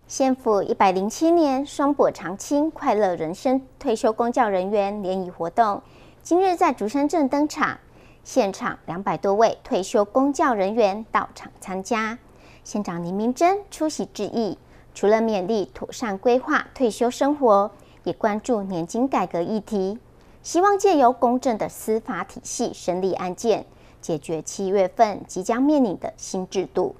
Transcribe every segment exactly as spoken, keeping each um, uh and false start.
县府一百零七年双补长青快乐人生退休公教人员联谊活动，今日在竹山镇登场，现场两百多位退休公教人员到场参加。县长林明珍出席致意，除了勉励妥善规划退休生活，也关注年金改革议题，希望借由公正的司法体系审理案件，解决七月份即将面临的新制度。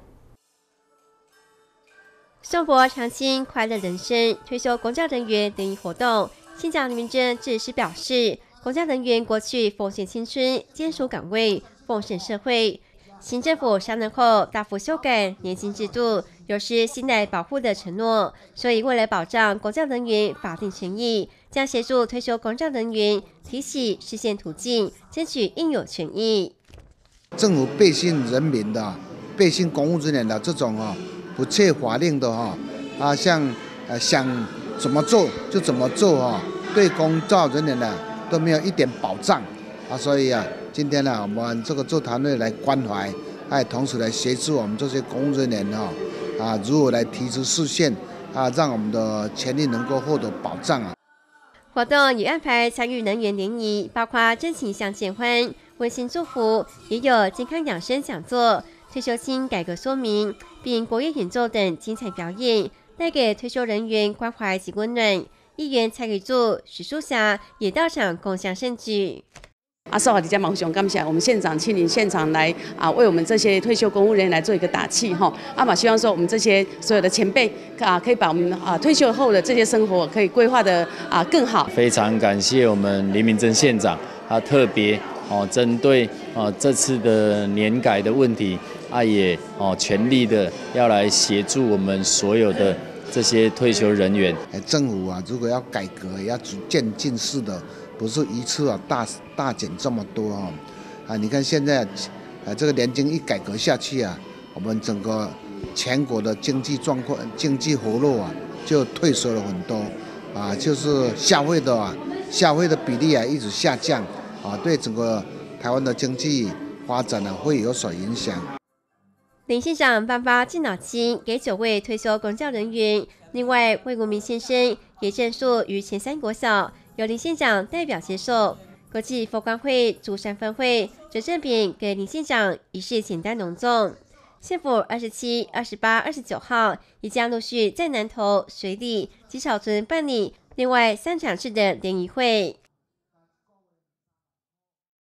双博长青快乐人生退休公教人员联谊活动，县长林明珍致辞表示，公教人员过去奉献青春、坚守岗位、奉献社会。新政府上任后大幅修改年金制度，有失信赖保护的承诺，所以为了保障公教人员法定权益，将协助退休公教人员提起实现途径，争取应有权益。 政府背信人民的、背信公务人员的这种啊。不切法令的哈啊，像呃想怎么做就怎么做哈，对公教人员呢都没有一点保障啊，所以啊，今天呢我们这个座谈会来关怀，哎，同时来协助我们这些公务人员哈啊，如何来提出视线啊，让我们的权利能够获得保障啊。 活动也安排参与人员联谊，包括真情相见欢、温馨祝福，也有健康养生讲座。退休金改革说明，并国乐演奏等精彩表演，带给退休人员关怀及温暖。议员蔡宇柱、许淑霞也到场共襄盛举。 啊，受好，大家马上感谢我们县长亲临现场来啊，为我们这些退休公务人员来做一个打气哈。啊嘛，希望说我们这些所有的前辈啊，可以把我们啊退休后的这些生活可以规划的啊更好。 非常感谢我们林明珍县长，他特别哦针对哦这次的年改的问题。啊，也哦，全力的要来协助我们所有的这些退休人员。 政府啊，如果要改革，要逐渐进式的，不是一次啊大大减这么多啊。啊，你看现在啊，这个年金一改革下去啊，我们整个全国的经济状况、经济活络啊，就退缩了很多啊，就是消费的啊，消费的比例啊一直下降啊，对整个台湾的经济发展呢、啊、会有所影响。 林县长颁发敬老金给九位退休公教人员，另外魏国民先生也证述于前三国小，由林县长代表接受。国际佛光会竹山分会则赠饼给林县长，仪式简单隆重。县府二十七、二十八、二十九号也将陆续在南投、水里及草屯办理另外三场次的联谊会。